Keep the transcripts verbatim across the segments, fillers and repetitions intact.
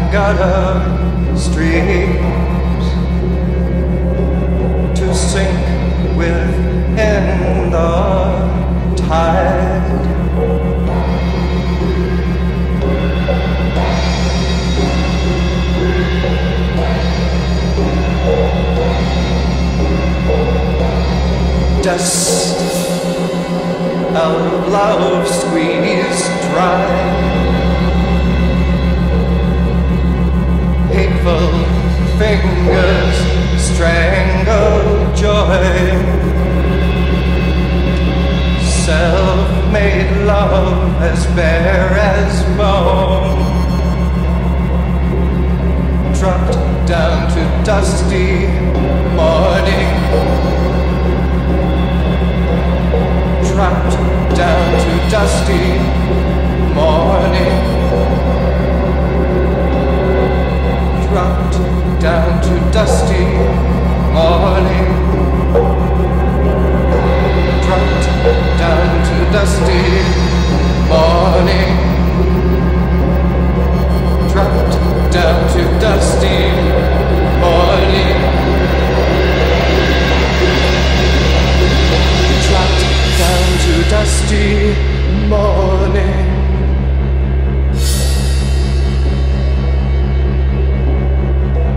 gutter streams to sink within the tide. Dust out of love squeezed dry. Hateful fingers strangle joy. Self-made love as bare as bone, dropped down to dusty morning. Dropped down to dusty morning. Dropped down to dusty morning. Dropped down to dusty morning. Dropped down to dusty morning. Dropped down to dusty morning.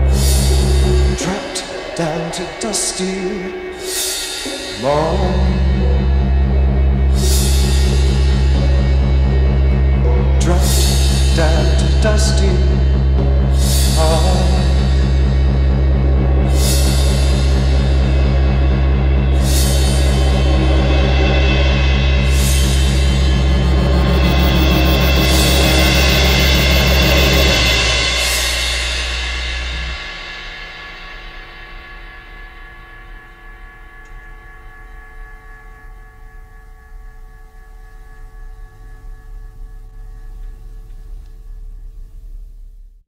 Dropped down to dusty morning.